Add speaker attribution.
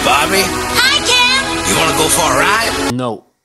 Speaker 1: Barbie,
Speaker 2: Hi, Ken.
Speaker 1: you wanna go for a ride?
Speaker 3: No.